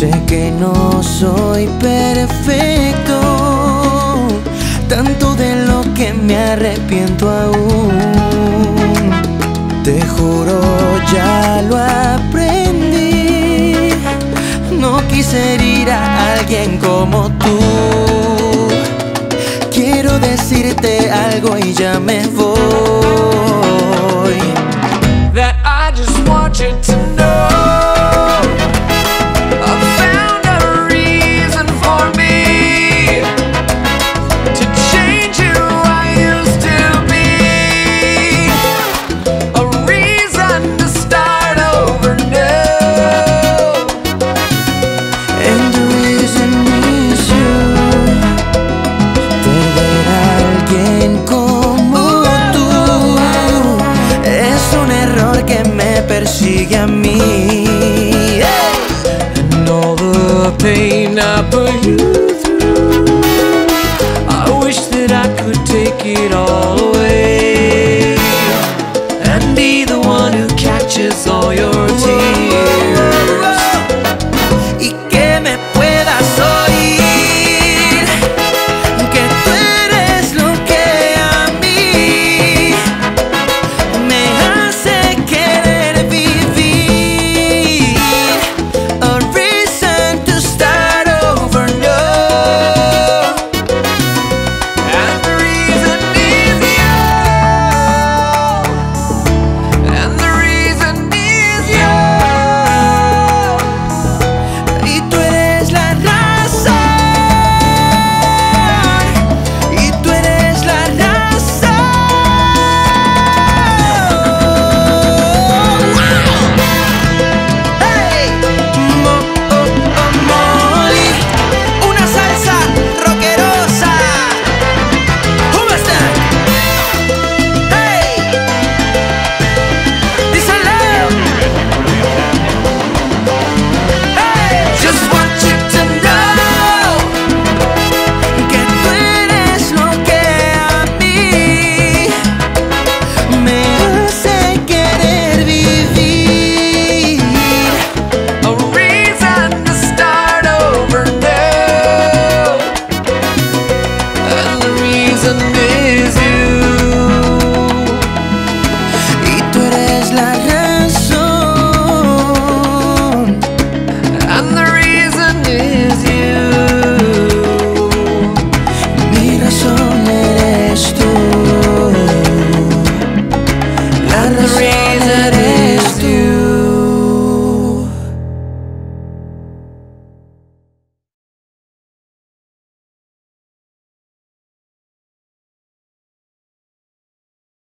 Sé que no soy perfecto, tanto de lo que me arrepiento aún. Te juro, ya lo aprendí. No quise herir a alguien como tú. Quiero decirte algo y ya me voy. That I just want you to know I found a reason for me to change who I used to be. A reason to start over now. And the reason is you. Perder a alguien como tú es un error que me persigue a mí.